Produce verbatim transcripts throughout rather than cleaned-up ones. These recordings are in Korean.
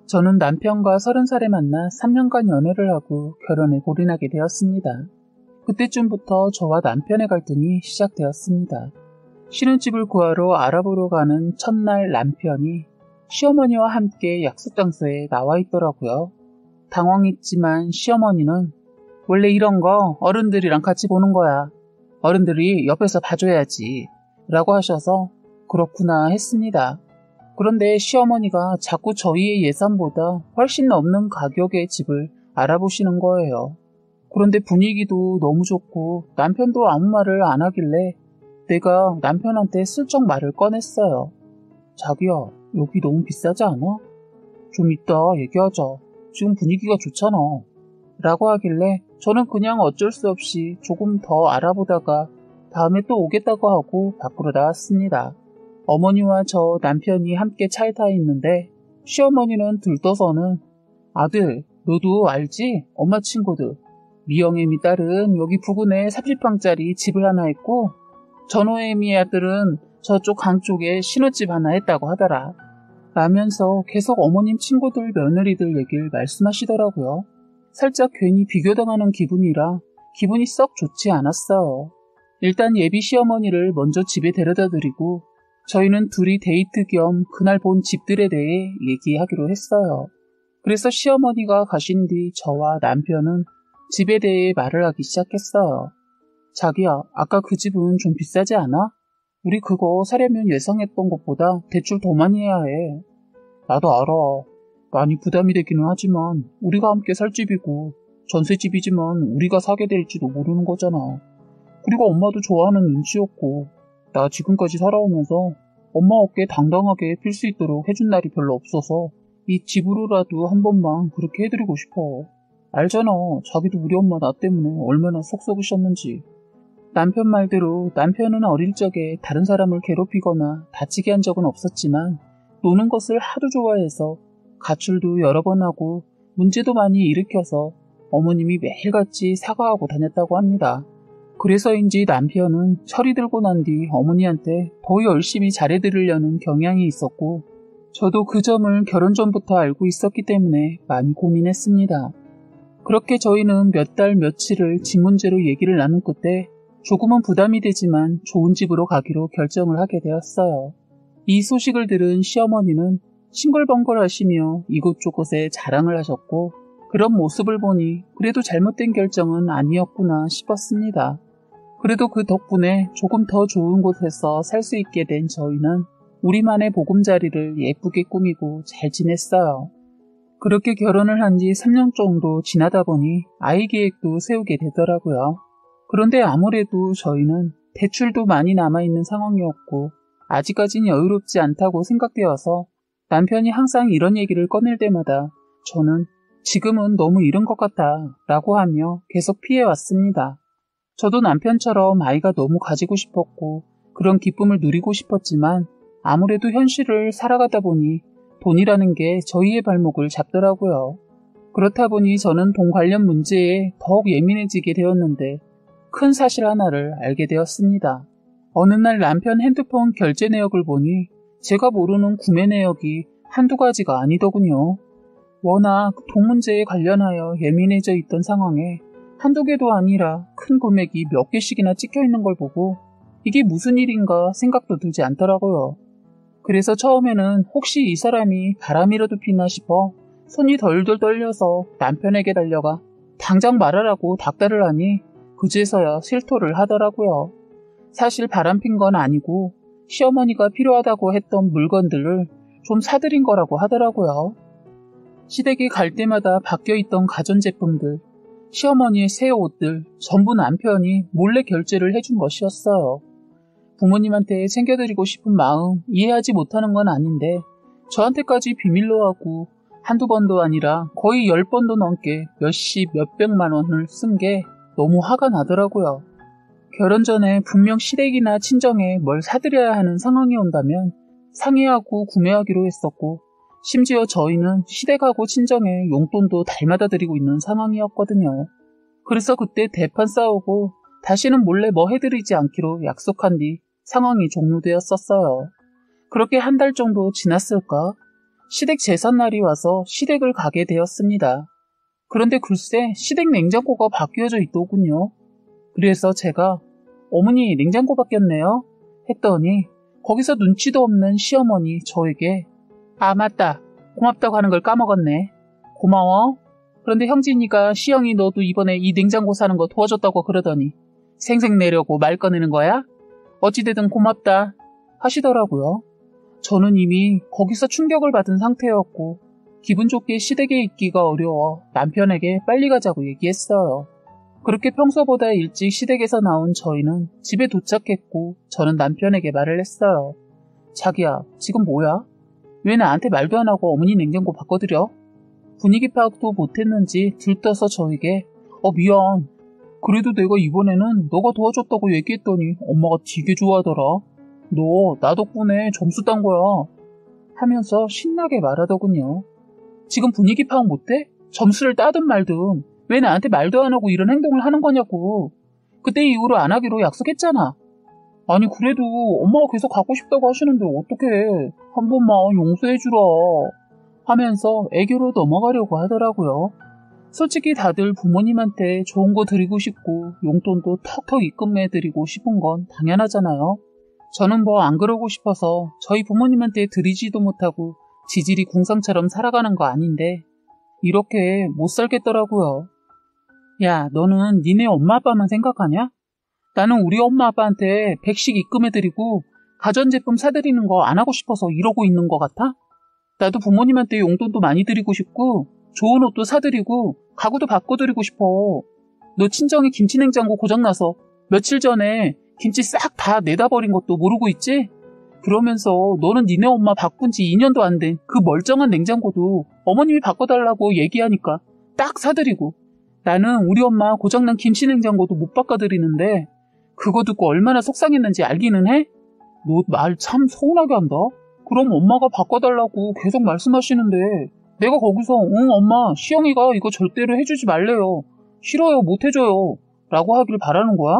저는 남편과 서른 살에 만나 삼 년간 연애를 하고 결혼에 골인하게 되었습니다. 그때쯤부터 저와 남편의 갈등이 시작되었습니다. 신혼집을 구하러 알아보러 가는 첫날 남편이 시어머니와 함께 약속 장소에 나와 있더라고요. 당황했지만 시어머니는 원래 이런 거 어른들이랑 같이 보는 거야. 어른들이 옆에서 봐줘야지. 라고 하셔서 그렇구나 했습니다. 그런데 시어머니가 자꾸 저희의 예산보다 훨씬 넘는 가격의 집을 알아보시는 거예요. 그런데 분위기도 너무 좋고 남편도 아무 말을 안 하길래 내가 남편한테 슬쩍 말을 꺼냈어요. 자기야, 여기 너무 비싸지 않아? 좀 이따 얘기하자. 지금 분위기가 좋잖아. 라고 하길래 저는 그냥 어쩔 수 없이 조금 더 알아보다가 다음에 또 오겠다고 하고 밖으로 나왔습니다. 어머니와 저 남편이 함께 차에 타 있는데 시어머니는 들떠서는 아들, 너도 알지? 엄마 친구들. 미영애미 딸은 여기 부근에 삼십 평짜리 집을 하나 했고 전호애미 아들은 저쪽 강 쪽에 신혼집 하나 했다고 하더라. 라면서 계속 어머님 친구들 며느리들 얘기를 말씀하시더라고요. 살짝 괜히 비교당하는 기분이라 기분이 썩 좋지 않았어요. 일단 예비 시어머니를 먼저 집에 데려다 드리고 저희는 둘이 데이트 겸 그날 본 집들에 대해 얘기하기로 했어요. 그래서 시어머니가 가신 뒤 저와 남편은 집에 대해 말을 하기 시작했어요. 자기야, 아까 그 집은 좀 비싸지 않아? 우리 그거 사려면 예상했던 것보다 대출 더 많이 해야 해. 나도 알아. 많이 부담이 되기는 하지만 우리가 함께 살 집이고 전세집이지만 우리가 사게 될지도 모르는 거잖아. 그리고 엄마도 좋아하는 눈치였고 나 지금까지 살아오면서 엄마 어깨에 당당하게 필 수 있도록 해준 날이 별로 없어서 이 집으로라도 한 번만 그렇게 해드리고 싶어. 알잖아. 자기도 우리 엄마 나 때문에 얼마나 속 썩으셨는지. 남편 말대로 남편은 어릴 적에 다른 사람을 괴롭히거나 다치게 한 적은 없었지만 노는 것을 하도 좋아해서 가출도 여러 번 하고 문제도 많이 일으켜서 어머님이 매일같이 사과하고 다녔다고 합니다. 그래서인지 남편은 철이 들고 난 뒤 어머니한테 더 열심히 잘해드리려는 경향이 있었고 저도 그 점을 결혼 전부터 알고 있었기 때문에 많이 고민했습니다. 그렇게 저희는 몇 달 며칠을 집 문제로 얘기를 나눈 끝에 조금은 부담이 되지만 좋은 집으로 가기로 결정을 하게 되었어요. 이 소식을 들은 시어머니는 싱글벙글 하시며 이곳저곳에 자랑을 하셨고 그런 모습을 보니 그래도 잘못된 결정은 아니었구나 싶었습니다. 그래도 그 덕분에 조금 더 좋은 곳에서 살 수 있게 된 저희는 우리만의 보금자리를 예쁘게 꾸미고 잘 지냈어요. 그렇게 결혼을 한 지 삼 년 정도 지나다 보니 아이 계획도 세우게 되더라고요. 그런데 아무래도 저희는 대출도 많이 남아있는 상황이었고 아직까진 여유롭지 않다고 생각되어서 남편이 항상 이런 얘기를 꺼낼 때마다 저는 지금은 너무 이른 것 같다 라고 하며 계속 피해왔습니다. 저도 남편처럼 아이가 너무 가지고 싶었고 그런 기쁨을 누리고 싶었지만 아무래도 현실을 살아가다 보니 돈이라는 게 저희의 발목을 잡더라고요. 그렇다 보니 저는 돈 관련 문제에 더욱 예민해지게 되었는데 큰 사실 하나를 알게 되었습니다. 어느 날 남편 핸드폰 결제 내역을 보니 제가 모르는 구매 내역이 한두 가지가 아니더군요. 워낙 돈 문제에 관련하여 예민해져 있던 상황에 한두 개도 아니라 큰 금액이 몇 개씩이나 찍혀 있는 걸 보고 이게 무슨 일인가 생각도 들지 않더라고요. 그래서 처음에는 혹시 이 사람이 바람이라도 피나 싶어 손이 덜덜 떨려서 남편에게 달려가 당장 말하라고 닥달을 하니 그제서야 실토를 하더라고요. 사실 바람핀 건 아니고 시어머니가 필요하다고 했던 물건들을 좀 사드린 거라고 하더라고요. 시댁에 갈 때마다 바뀌어있던 가전제품들, 시어머니의 새 옷들 전부 남편이 몰래 결제를 해준 것이었어요. 부모님한테 챙겨드리고 싶은 마음 이해하지 못하는 건 아닌데 저한테까지 비밀로 하고 한두 번도 아니라 거의 열 번도 넘게 몇십 몇백만 원을 쓴 게 너무 화가 나더라고요. 결혼 전에 분명 시댁이나 친정에 뭘 사드려야 하는 상황이 온다면 상의하고 구매하기로 했었고 심지어 저희는 시댁하고 친정에 용돈도 달마다 드리고 있는 상황이었거든요. 그래서 그때 대판 싸우고 다시는 몰래 뭐 해드리지 않기로 약속한 뒤 상황이 종료되었었어요. 그렇게 한 달 정도 지났을까? 시댁 제삿날이 와서 시댁을 가게 되었습니다. 그런데 글쎄 시댁 냉장고가 바뀌어져 있더군요. 그래서 제가 어머니 냉장고 바뀌었네요 했더니 거기서 눈치도 없는 시어머니 저에게 아 맞다 고맙다고 하는 걸 까먹었네. 고마워. 그런데 형진이가 시영이 너도 이번에 이 냉장고 사는 거 도와줬다고 그러더니 생색 내려고 말 꺼내는 거야? 어찌되든 고맙다 하시더라고요. 저는 이미 거기서 충격을 받은 상태였고 기분 좋게 시댁에 있기가 어려워 남편에게 빨리 가자고 얘기했어요. 그렇게 평소보다 일찍 시댁에서 나온 저희는 집에 도착했고 저는 남편에게 말을 했어요. 자기야, 지금 뭐야? 왜 나한테 말도 안 하고 어머니 냉장고 바꿔드려? 분위기 파악도 못했는지 들떠서 저에게 어 미안. 그래도 내가 이번에는 너가 도와줬다고 얘기했더니 엄마가 되게 좋아하더라. 너 나 덕분에 점수 딴 거야. 하면서 신나게 말하더군요. 지금 분위기 파악 못해? 점수를 따든 말든 왜 나한테 말도 안 하고 이런 행동을 하는 거냐고. 그때 이후로 안 하기로 약속했잖아. 아니 그래도 엄마가 계속 가고 싶다고 하시는데 어떡해. 한 번만 용서해주라. 하면서 애교로 넘어가려고 하더라고요. 솔직히 다들 부모님한테 좋은 거 드리고 싶고 용돈도 턱턱 입금해드리고 싶은 건 당연하잖아요. 저는 뭐 안 그러고 싶어서 저희 부모님한테 드리지도 못하고 지질이 궁상처럼 살아가는 거 아닌데 이렇게 못 살겠더라고요. 야, 너는 니네 엄마 아빠만 생각하냐? 나는 우리 엄마 아빠한테 백씩 입금해드리고 가전제품 사드리는 거 안 하고 싶어서 이러고 있는 거 같아? 나도 부모님한테 용돈도 많이 드리고 싶고 좋은 옷도 사드리고 가구도 바꿔드리고 싶어. 너 친정에 김치냉장고 고장나서 며칠 전에 김치 싹 다 내다 버린 것도 모르고 있지? 그러면서 너는 니네 엄마 바꾼 지 이 년도 안 된 그 멀쩡한 냉장고도 어머님이 바꿔달라고 얘기하니까 딱 사드리고 나는 우리 엄마 고장난 김치냉장고도 못 바꿔드리는데 그거 듣고 얼마나 속상했는지 알기는 해? 너 말 참 서운하게 한다. 그럼 엄마가 바꿔달라고 계속 말씀하시는데 내가 거기서 응 엄마 시영이가 이거 절대로 해주지 말래요. 싫어요 못 해줘요 라고 하길 바라는 거야?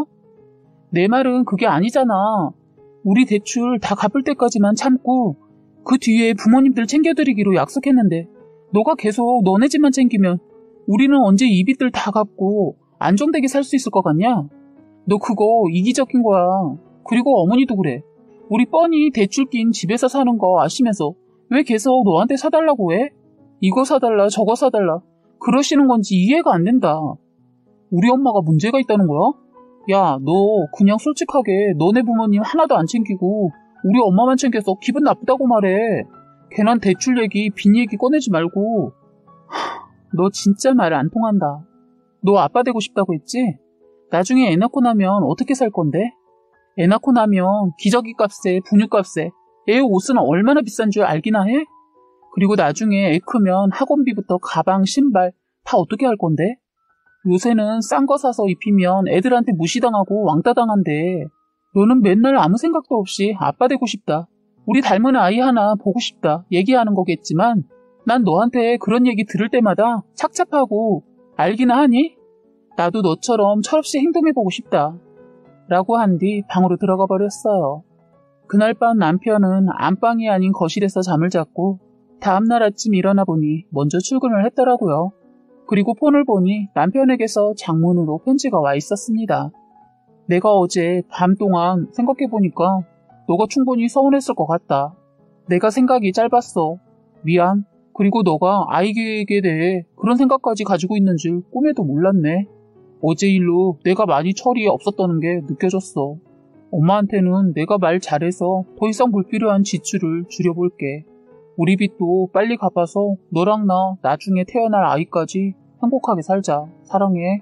내 말은 그게 아니잖아. 우리 대출 다 갚을 때까지만 참고 그 뒤에 부모님들 챙겨드리기로 약속했는데 너가 계속 너네 집만 챙기면 우리는 언제 이 빚들 다 갚고 안정되게 살 수 있을 것 같냐? 너 그거 이기적인 거야. 그리고 어머니도 그래. 우리 뻔히 대출 낀 집에서 사는 거 아시면서 왜 계속 너한테 사달라고 해? 이거 사달라 저거 사달라 그러시는 건지 이해가 안 된다. 우리 엄마가 문제가 있다는 거야? 야, 너 그냥 솔직하게 너네 부모님 하나도 안 챙기고 우리 엄마만 챙겨서 기분 나쁘다고 말해. 괜한 대출 얘기, 빚 얘기 꺼내지 말고. 하, 너 진짜 말 안 통한다. 너 아빠 되고 싶다고 했지? 나중에 애 낳고 나면 어떻게 살 건데? 애 낳고 나면 기저귀 값에 분유 값에 애 옷은 얼마나 비싼 줄 알기나 해? 그리고 나중에 애 크면 학원비부터 가방, 신발 다 어떻게 할 건데? 요새는 싼 거 사서 입히면 애들한테 무시당하고 왕따 당한대. 너는 맨날 아무 생각도 없이 아빠 되고 싶다. 우리 닮은 아이 하나 보고 싶다. 얘기하는 거겠지만 난 너한테 그런 얘기 들을 때마다 착잡하고 알기나 하니? 나도 너처럼 철없이 행동해보고 싶다. 라고 한 뒤 방으로 들어가 버렸어요. 그날 밤 남편은 안방이 아닌 거실에서 잠을 잤고 다음날 아침 일어나 보니 먼저 출근을 했더라고요. 그리고 폰을 보니 남편에게서 장문으로 편지가 와 있었습니다. 내가 어제 밤 동안 생각해보니까 너가 충분히 서운했을 것 같다. 내가 생각이 짧았어. 미안. 그리고 너가 아이 계획에 대해 그런 생각까지 가지고 있는 줄 꿈에도 몰랐네. 어제 일로 내가 많이 철이 없었다는 게 느껴졌어. 엄마한테는 내가 말 잘해서 더 이상 불필요한 지출을 줄여볼게. 우리 빚도 빨리 갚아서 너랑 나 나중에 태어날 아이까지 행복하게 살자. 사랑해.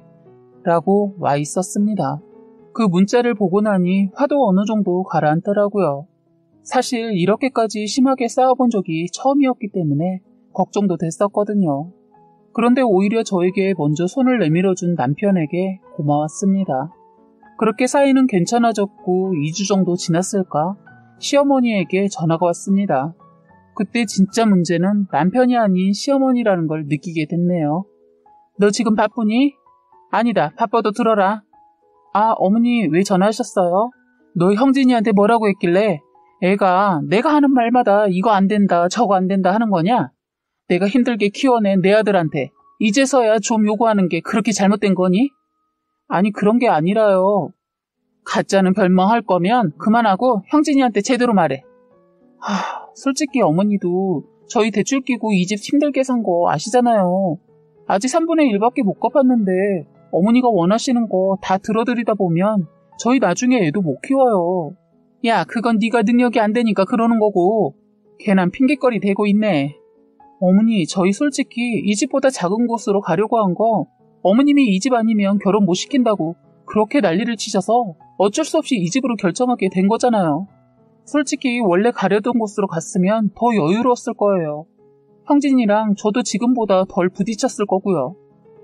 라고 와 있었습니다. 그 문자를 보고 나니 화도 어느 정도 가라앉더라고요. 사실 이렇게까지 심하게 싸워본 적이 처음이었기 때문에 걱정도 됐었거든요. 그런데 오히려 저에게 먼저 손을 내밀어준 남편에게 고마웠습니다. 그렇게 사이는 괜찮아졌고 이 주 정도 지났을까? 시어머니에게 전화가 왔습니다. 그때 진짜 문제는 남편이 아닌 시어머니라는 걸 느끼게 됐네요. 너 지금 바쁘니? 아니다. 바빠도 들어라. 아, 어머니 왜 전화하셨어요? 너 형진이한테 뭐라고 했길래 애가 내가 하는 말마다 이거 안 된다 저거 안 된다 하는 거냐? 내가 힘들게 키워낸 내 아들한테 이제서야 좀 요구하는 게 그렇게 잘못된 거니? 아니 그런 게 아니라요. 가짜는 별명할 거면 그만하고 형진이한테 제대로 말해. 하, 솔직히 어머니도 저희 대출 끼고 이 집 힘들게 산 거 아시잖아요. 아직 삼분의 일밖에 못 갚았는데 어머니가 원하시는 거 다 들어드리다 보면 저희 나중에 애도 못 키워요. 야, 그건 네가 능력이 안 되니까 그러는 거고 괜한 핑계거리 대고 있네. 어머니, 저희 솔직히 이 집보다 작은 곳으로 가려고 한 거 어머님이 이 집 아니면 결혼 못 시킨다고 그렇게 난리를 치셔서 어쩔 수 없이 이 집으로 결정하게 된 거잖아요. 솔직히 원래 가려던 곳으로 갔으면 더 여유로웠을 거예요. 형진이랑 저도 지금보다 덜 부딪혔을 거고요.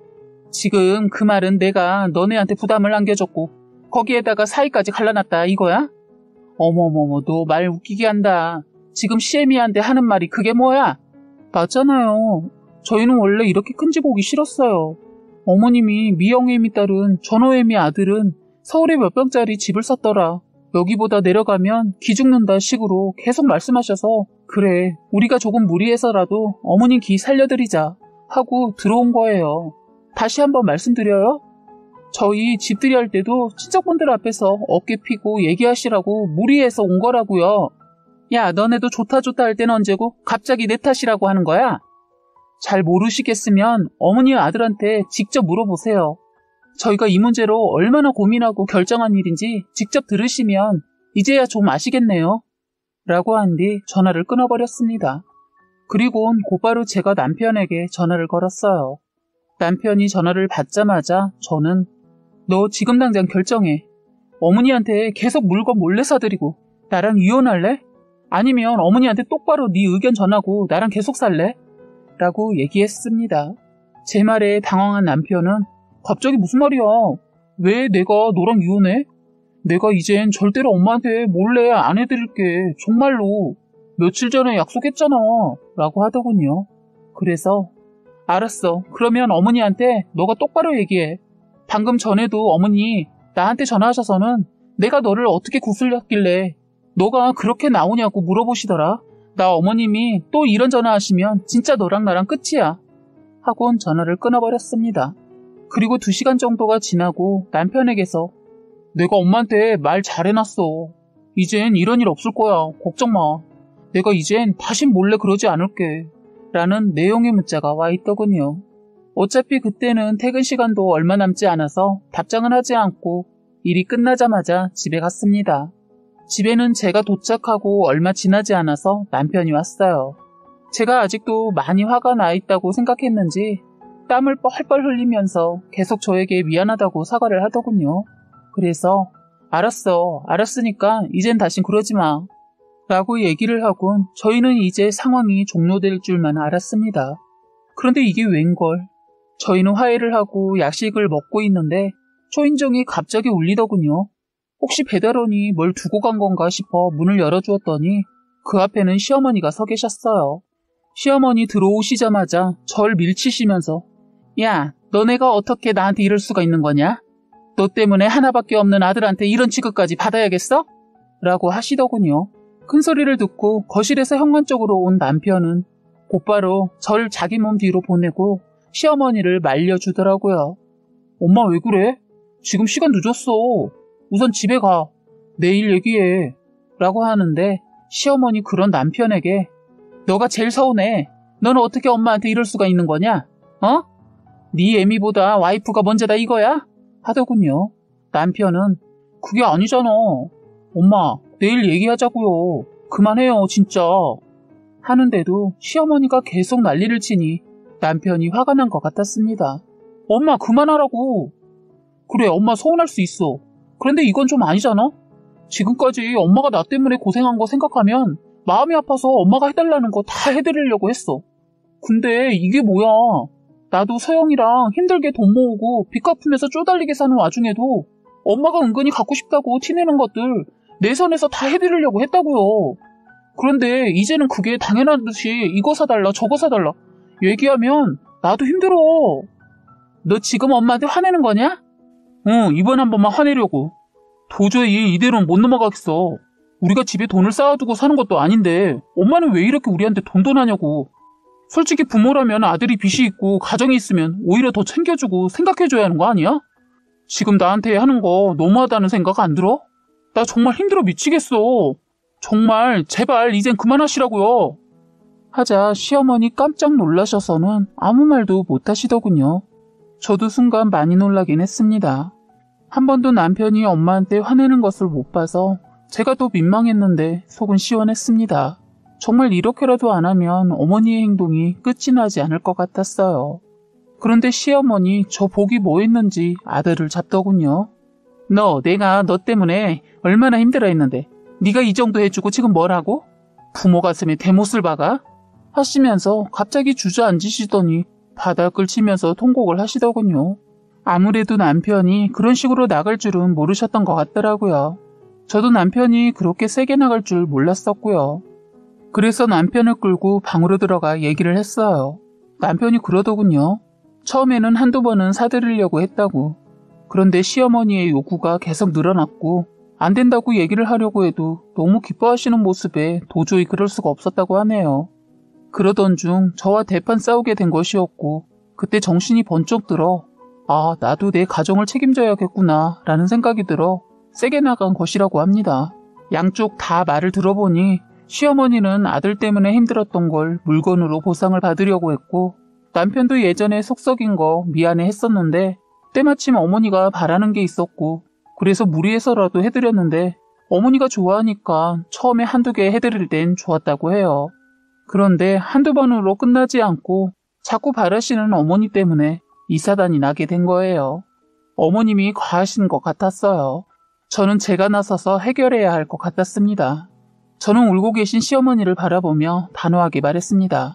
지금 그 말은 내가 너네한테 부담을 안겨줬고 거기에다가 사이까지 갈라놨다 이거야? 어머머머, 너 말 웃기게 한다. 지금 시애미한테 하는 말이 그게 뭐야? 맞잖아요. 저희는 원래 이렇게 큰 집 오기 싫었어요. 어머님이 미영애미 딸은 전호애미 아들은 서울에 몇 평짜리 집을 샀더라. 여기보다 내려가면 기 죽는다 식으로 계속 말씀하셔서 그래, 우리가 조금 무리해서라도 어머님 기 살려드리자 하고 들어온 거예요. 다시 한번 말씀드려요. 저희 집들이 할 때도 친척분들 앞에서 어깨 피고 얘기하시라고 무리해서 온 거라고요. 야, 너네도 좋다 좋다 할 때는 언제고 갑자기 내 탓이라고 하는 거야? 잘 모르시겠으면 어머니 아들한테 직접 물어보세요. 저희가 이 문제로 얼마나 고민하고 결정한 일인지 직접 들으시면 이제야 좀 아시겠네요. 라고 한 뒤 전화를 끊어버렸습니다. 그리고는 곧바로 제가 남편에게 전화를 걸었어요. 남편이 전화를 받자마자 저는 너 지금 당장 결정해. 어머니한테 계속 물건 몰래 사드리고 나랑 이혼할래? 아니면 어머니한테 똑바로 네 의견 전하고 나랑 계속 살래? 라고 얘기했습니다. 제 말에 당황한 남편은 갑자기 무슨 말이야? 왜 내가 너랑 이혼해? 내가 이젠 절대로 엄마한테 몰래 안 해드릴게. 정말로. 며칠 전에 약속했잖아. 라고 하더군요. 그래서 알았어. 그러면 어머니한테 너가 똑바로 얘기해. 방금 전에도 어머니 나한테 전화하셔서는 내가 너를 어떻게 구슬렸길래 너가 그렇게 나오냐고 물어보시더라. 나 어머님이 또 이런 전화하시면 진짜 너랑 나랑 끝이야. 하곤 전화를 끊어버렸습니다. 그리고 두 시간 정도가 지나고 남편에게서 내가 엄마한테 말 잘해놨어. 이젠 이런 일 없을 거야. 걱정 마. 내가 이젠 다신 몰래 그러지 않을게. 라는 내용의 문자가 와 있더군요. 어차피 그때는 퇴근 시간도 얼마 남지 않아서 답장은 하지 않고 일이 끝나자마자 집에 갔습니다. 집에는 제가 도착하고 얼마 지나지 않아서 남편이 왔어요. 제가 아직도 많이 화가 나 있다고 생각했는지 땀을 뻘뻘 흘리면서 계속 저에게 미안하다고 사과를 하더군요. 그래서 알았어, 알았으니까 이젠 다신 그러지 마. 라고 얘기를 하곤 저희는 이제 상황이 종료될 줄만 알았습니다. 그런데 이게 웬걸. 저희는 화해를 하고 야식을 먹고 있는데 초인종이 갑자기 울리더군요. 혹시 배달원이 뭘 두고 간 건가 싶어 문을 열어주었더니 그 앞에는 시어머니가 서 계셨어요. 시어머니 들어오시자마자 절 밀치시면서 야, 너네가 어떻게 나한테 이럴 수가 있는 거냐? 너 때문에 하나밖에 없는 아들한테 이런 취급까지 받아야겠어? 라고 하시더군요. 큰 소리를 듣고 거실에서 현관 쪽으로 온 남편은 곧바로 절 자기 몸 뒤로 보내고 시어머니를 말려주더라고요. 엄마 왜 그래? 지금 시간 늦었어. 우선 집에 가. 내일 얘기해. 라고 하는데 시어머니 그런 남편에게 너가 제일 서운해. 너는 어떻게 엄마한테 이럴 수가 있는 거냐? 어? 네 애미보다 와이프가 먼저다 이거야? 하더군요. 남편은 그게 아니잖아. 엄마 내일 얘기하자고요. 그만해요 진짜. 하는데도 시어머니가 계속 난리를 치니 남편이 화가 난 것 같았습니다. 엄마 그만하라고. 그래 엄마 서운할 수 있어. 그런데 이건 좀 아니잖아? 지금까지 엄마가 나 때문에 고생한 거 생각하면 마음이 아파서 엄마가 해달라는 거 다 해드리려고 했어. 근데 이게 뭐야. 나도 서영이랑 힘들게 돈 모으고 빚 갚으면서 쪼달리게 사는 와중에도 엄마가 은근히 갖고 싶다고 티내는 것들 내 선에서 다 해드리려고 했다고요. 그런데 이제는 그게 당연하듯이 이거 사달라 저거 사달라 얘기하면 나도 힘들어. 너 지금 엄마한테 화내는 거냐? 응, 이번 한 번만 화내려고. 도저히 이대로는 못 넘어가겠어. 우리가 집에 돈을 쌓아두고 사는 것도 아닌데 엄마는 왜 이렇게 우리한테 돈돈하냐고. 솔직히 부모라면 아들이 빚이 있고 가정이 있으면 오히려 더 챙겨주고 생각해줘야 하는 거 아니야? 지금 나한테 하는 거 너무하다는 생각 안 들어? 나 정말 힘들어 미치겠어. 정말 제발 이젠 그만하시라고요. 하자 시어머니 깜짝 놀라셔서는 아무 말도 못하시더군요. 저도 순간 많이 놀라긴 했습니다. 한 번도 남편이 엄마한테 화내는 것을 못 봐서 제가 더 민망했는데 속은 시원했습니다. 정말 이렇게라도 안 하면 어머니의 행동이 끝이 나지 않을 것 같았어요. 그런데 시어머니 저 복이 뭐 했는지 아들을 잡더군요. 너 내가 너 때문에 얼마나 힘들어했는데 네가 이 정도 해주고 지금 뭐라고? 부모 가슴에 대못을 박아? 하시면서 갑자기 주저앉으시더니 바닥을 치면서 통곡을 하시더군요. 아무래도 남편이 그런 식으로 나갈 줄은 모르셨던 것 같더라고요. 저도 남편이 그렇게 세게 나갈 줄 몰랐었고요. 그래서 남편을 끌고 방으로 들어가 얘기를 했어요. 남편이 그러더군요. 처음에는 한두 번은 사드리려고 했다고. 그런데 시어머니의 요구가 계속 늘어났고 안 된다고 얘기를 하려고 해도 너무 기뻐하시는 모습에 도저히 그럴 수가 없었다고 하네요. 그러던 중 저와 대판 싸우게 된 것이었고 그때 정신이 번쩍 들어 아 나도 내 가정을 책임져야겠구나 라는 생각이 들어 세게 나간 것이라고 합니다. 양쪽 다 말을 들어보니 시어머니는 아들 때문에 힘들었던 걸 물건으로 보상을 받으려고 했고 남편도 예전에 속 썩인 거 미안해 했었는데 때마침 어머니가 바라는 게 있었고 그래서 무리해서라도 해드렸는데 어머니가 좋아하니까 처음에 한두 개 해드릴 땐 좋았다고 해요. 그런데 한두 번으로 끝나지 않고 자꾸 바라시는 어머니 때문에 이 사단이 나게 된 거예요. 어머님이 과하신 것 같았어요. 저는 제가 나서서 해결해야 할 것 같았습니다. 저는 울고 계신 시어머니를 바라보며 단호하게 말했습니다.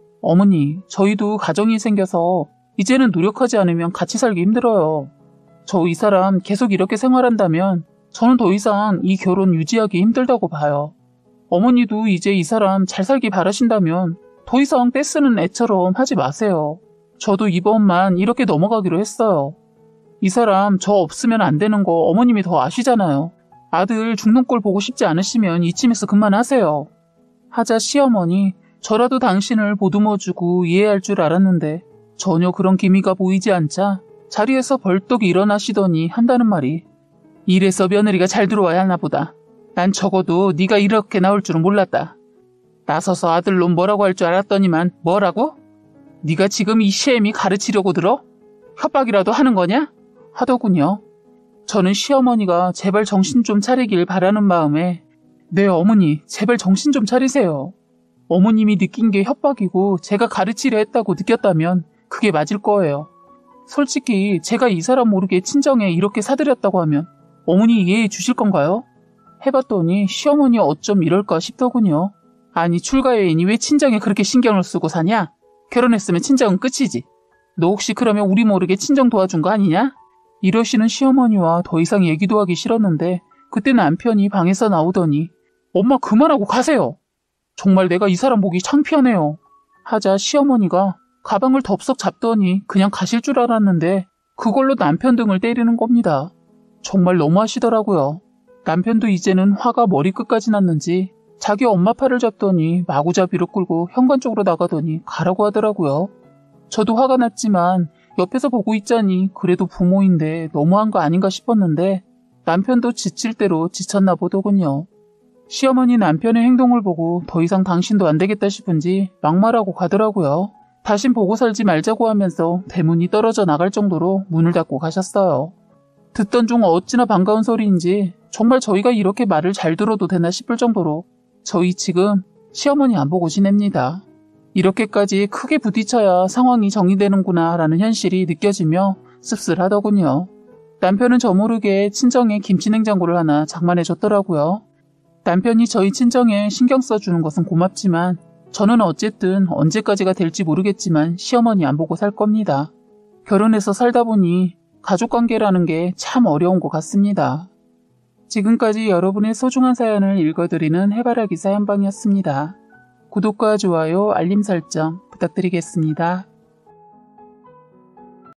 어머니, 저희도 가정이 생겨서 이제는 노력하지 않으면 같이 살기 힘들어요. 저 이 사람 계속 이렇게 생활한다면 저는 더 이상 이 결혼 유지하기 힘들다고 봐요. 어머니도 이제 이 사람 잘 살기 바라신다면 더 이상 떼쓰는 애처럼 하지 마세요. 저도 이번만 이렇게 넘어가기로 했어요. 이 사람 저 없으면 안 되는 거 어머님이 더 아시잖아요. 아들 죽는 꼴 보고 싶지 않으시면 이쯤에서 그만하세요. 하자 시어머니 저라도 당신을 보듬어주고 이해할 줄 알았는데 전혀 그런 기미가 보이지 않자 자리에서 벌떡 일어나시더니 한다는 말이 이래서 며느리가 잘 들어와야 하나 보다. 난 적어도 네가 이렇게 나올 줄은 몰랐다. 나서서 아들놈 뭐라고 할 줄 알았더니만 뭐라고? 네가 지금 이 시애미 가르치려고 들어? 협박이라도 하는 거냐? 하더군요. 저는 시어머니가 제발 정신 좀 차리길 바라는 마음에 네 어머니 제발 정신 좀 차리세요. 어머님이 느낀 게 협박이고 제가 가르치려 했다고 느꼈다면 그게 맞을 거예요. 솔직히 제가 이 사람 모르게 친정에 이렇게 사드렸다고 하면 어머니 이해해 주실 건가요? 해봤더니 시어머니 어쩜 이럴까 싶더군요. 아니 출가여인이 왜 친정에 그렇게 신경을 쓰고 사냐? 결혼했으면 친정은 끝이지. 너 혹시 그러면 우리 모르게 친정 도와준 거 아니냐? 이러시는 시어머니와 더 이상 얘기도 하기 싫었는데 그때 남편이 방에서 나오더니 엄마 그만하고 가세요. 정말 내가 이 사람 보기 창피하네요. 하자 시어머니가 가방을 덥석 잡더니 그냥 가실 줄 알았는데 그걸로 남편 등을 때리는 겁니다. 정말 너무하시더라고요. 남편도 이제는 화가 머리끝까지 났는지 자기 엄마 팔을 잡더니 마구잡이로 끌고 현관 쪽으로 나가더니 가라고 하더라고요. 저도 화가 났지만 옆에서 보고 있자니 그래도 부모인데 너무한 거 아닌가 싶었는데 남편도 지칠 대로 지쳤나 보더군요. 시어머니 남편의 행동을 보고 더 이상 당신도 안 되겠다 싶은지 막말하고 가더라고요. 다신 보고 살지 말자고 하면서 대문이 떨어져 나갈 정도로 문을 닫고 가셨어요. 듣던 중 어찌나 반가운 소리인지 정말 저희가 이렇게 말을 잘 들어도 되나 싶을 정도로 저희 지금 시어머니 안 보고 지냅니다. 이렇게까지 크게 부딪혀야 상황이 정리되는구나 라는 현실이 느껴지며 씁쓸하더군요. 남편은 저 모르게 친정에 김치냉장고를 하나 장만해 줬더라고요. 남편이 저희 친정에 신경 써주는 것은 고맙지만 저는 어쨌든 언제까지가 될지 모르겠지만 시어머니 안 보고 살 겁니다. 결혼해서 살다 보니 가족관계라는 게 참 어려운 것 같습니다. 지금까지 여러분의 소중한 사연을 읽어드리는 해바라기 사연방이었습니다. 구독과 좋아요, 알림 설정 부탁드리겠습니다.